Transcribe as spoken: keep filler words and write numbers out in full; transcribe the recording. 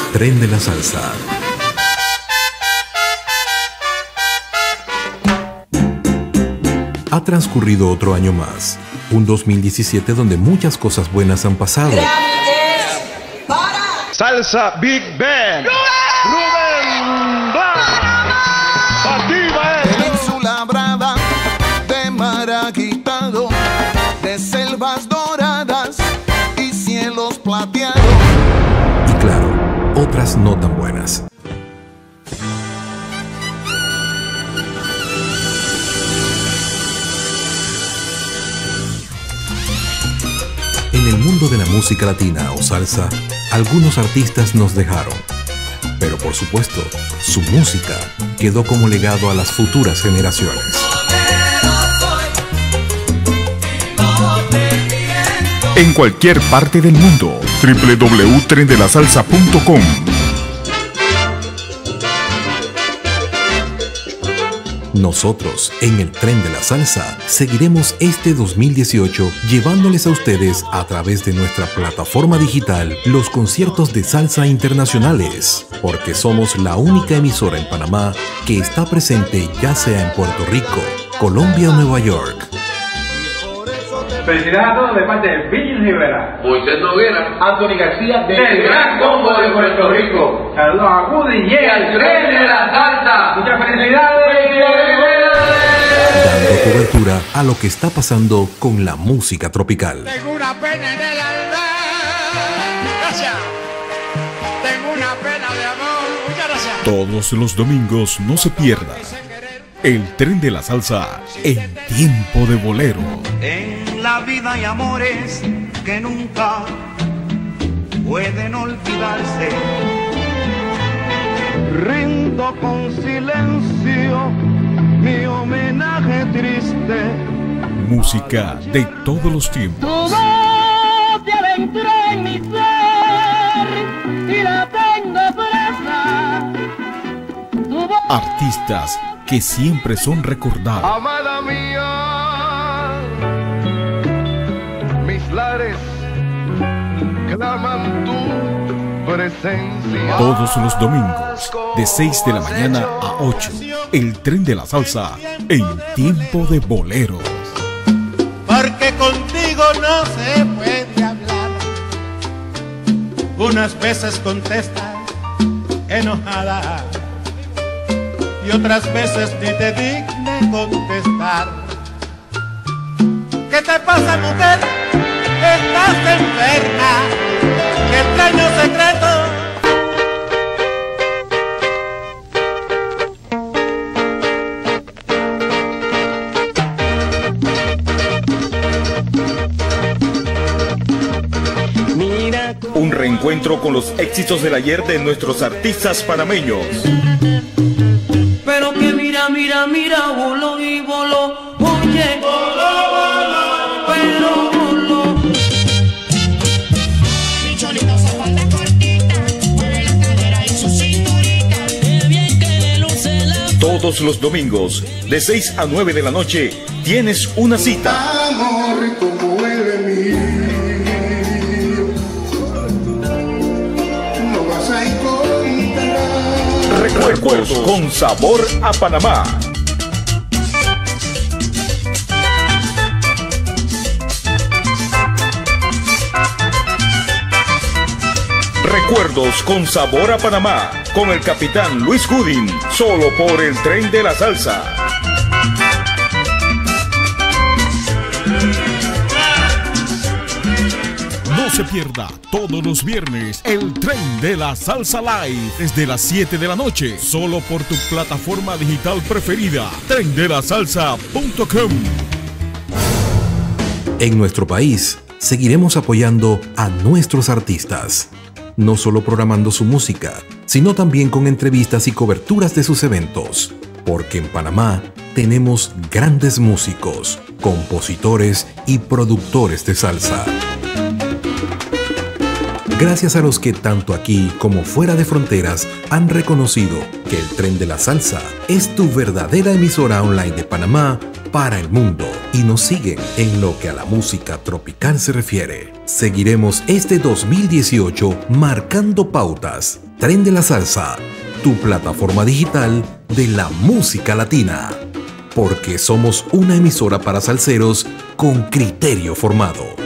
Tren de la Salsa. Ha transcurrido otro año más, un dos mil diecisiete donde muchas cosas buenas han pasado. Salsa Big Band. Rubén Blas. Pativa es. Península brava de mar agitado, de selvas doradas y cielos plateados. Y claro, otras no tan buenas. En el mundo de la música latina o salsa, algunos artistas nos dejaron. Pero por supuesto, su música quedó como legado a las futuras generaciones. En cualquier parte del mundo, doble u doble u doble u punto tren de la salsa punto com. Nosotros, en el Tren de la Salsa, seguiremos este dos mil dieciocho llevándoles a ustedes, a través de nuestra plataforma digital, los conciertos de salsa internacionales, porque somos la única emisora en Panamá que está presente ya sea en Puerto Rico, Colombia o Nueva York. Felicidades a todos de parte de Bill Rivera, Moisés Noguera, Anthony García del Gran Combo de Puerto Rico. Saludos a Woody y al Tren de la Salsa. Muchas felicidades. Dando cobertura a lo que está pasando con la música tropical. Tengo una pena en el alma. Gracias. Tengo una pena de amor. Muchas gracias. Todos los domingos no se pierda el Tren de la Salsa en tiempo de bolero. En la vida hay amores que nunca pueden olvidarse. Rindo con silencio mi homenaje triste. Música de todos los tiempos. Tu voz se adentró en mi ser y la tengo presa. Tu voz... Artistas que siempre son recordados. Amada mía, mis lares claman tu presencia. Todos los domingos, de seis de la mañana a ocho, el Tren de la Salsa en tiempo de boleros. Porque contigo no se puede hablar. Unas veces contestas enojada y otras veces ni te dignes contestar. ¿Qué te pasa, mujer? Estás enferma. Qué extraño secreto. Un reencuentro con los éxitos del ayer de nuestros artistas panameños. Pero que mira, mira, mira, voló y voló. Oye, voló, voló, pero voló. Mi cholito se falda cortita, mueve la cadera y su cinturita. Qué bien que le luce la... Todos los domingos, de seis a nueve de la noche, tienes una cita. Amor como el mío, no vas a encontrar. Recuerdos con sabor a Panamá. Recuerdos con sabor a Panamá, con el capitán Luis Gooding, solo por el Tren de la Salsa. No se pierda todos los viernes el Tren de la Salsa Live desde las siete de la noche, solo por tu plataforma digital preferida, tren de la salsa punto com. En nuestro país, seguiremos apoyando a nuestros artistas, no solo programando su música, sino también con entrevistas y coberturas de sus eventos, porque en Panamá tenemos grandes músicos, compositores y productores de salsa. Gracias a los que tanto aquí como fuera de fronteras han reconocido que el Tren de la Salsa es tu verdadera emisora online de Panamá para el mundo y nos siguen en lo que a la música tropical se refiere. Seguiremos este dos mil dieciocho marcando pautas. Tren de la Salsa, tu plataforma digital de la música latina. Porque somos una emisora para salseros con criterio formado.